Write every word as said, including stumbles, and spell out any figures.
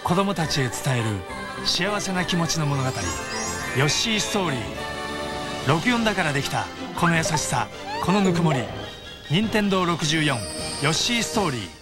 子供たちへ伝える幸せな気持ちの物語、ヨッシーストーリー。ろくじゅうよんだからできたこの優しさ、このぬくもり。任天堂ろくじゅうよんヨッシーストーリー。